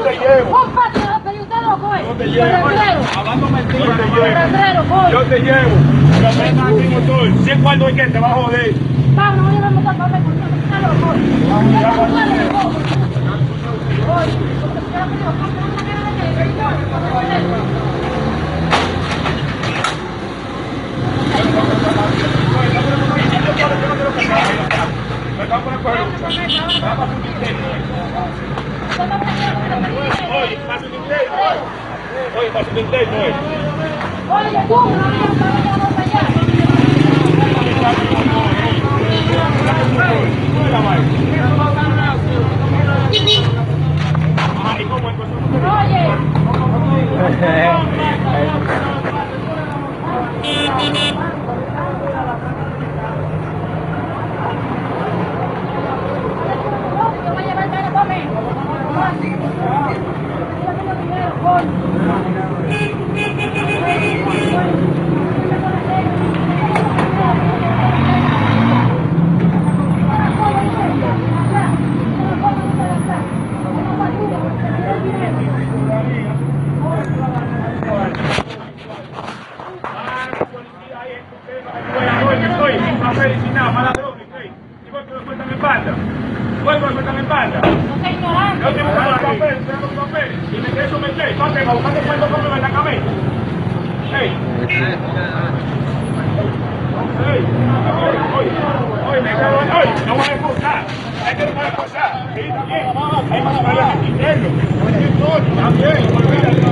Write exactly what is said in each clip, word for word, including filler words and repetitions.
te llevo. Un patio, pero usted lo fue. Yo te llevo. Hablando mentiras. Yo te llevo. Yo te llevo. Pero ven aquí, motor. Si es cuando hay que te va a joder. Vamos, no llevamos tanto papel, porque usted lo fue. Usted lo fue, lo dejó. Oye, porque usted lo fue, porque no se quiere venir. Oye, pasa un interno. Oye, pasa un interno, eh. Oye, tú, no me vamos para allá. Y me quedé sometido, ¿para qué? ¿Para buscar el cuento con el atacamento? ¡Ey! ¡Ey! ¡Oye! ¡Oye! ¡Me cago en! ¡Oye! ¡No voy a esforzar! ¡Hay que no voy a esforzar! ¡Sí, también! ¡Hay más para el interno! ¡También! ¡Olvídate!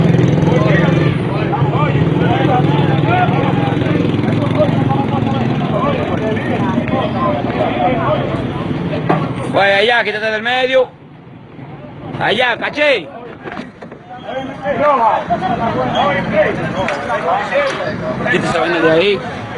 Oye, allá, quítate del medio. Allá, caché. Quítese esa vaina de ahí.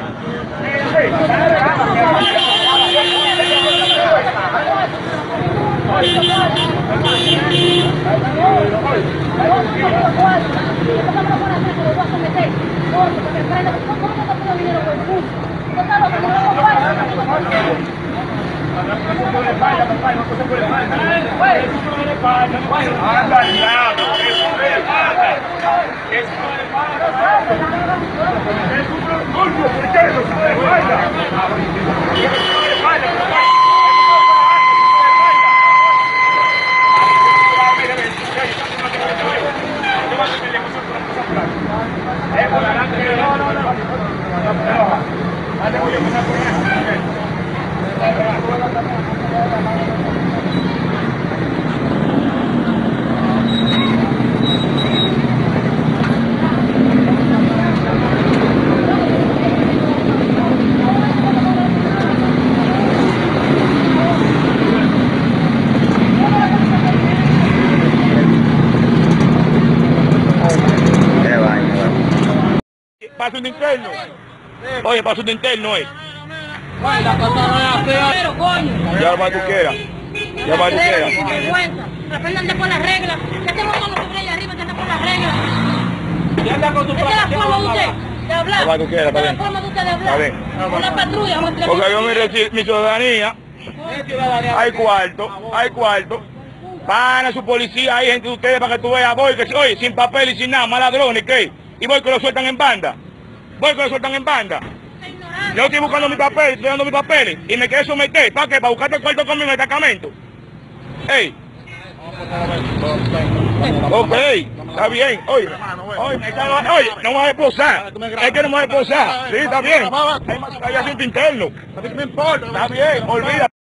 Pasa un interno. Oye, pasa un interno, eh. Pero, coño. Ya va tú quieras. Ya va tú quieras. Aprendan por las reglas. Ya tengo todos los hombres allá arriba, ya están por las reglas. Ya anda con tu Esta es la forma de usted de hablar. Ya va tú quieras, Esta es está la bien. forma de usted de hablar. Está bien. Una patrulla, vamos a entregar. Porque yo mi, reci- mi ciudadanía, hay cuarto, hay cuarto. Van a su policía, hay gente de ustedes para que tú veas, voy, que oye, sin papel y sin nada, más ladrones, ¿qué? Y voy que lo sueltan en banda. Voy que lo sueltan en banda. Yo estoy buscando mi papel, estoy dando mis papeles y me quedé someter. ¿Para qué? Para buscarte el cuarto conmigo en el destacamento. ¡Ey! Ok, está bien. Oye, oye, me cago en- oye, no me vas a esposar. Es que no me vas a esposar. Sí, está bien. Hay más hay asunto interno. Está bien, olvídate.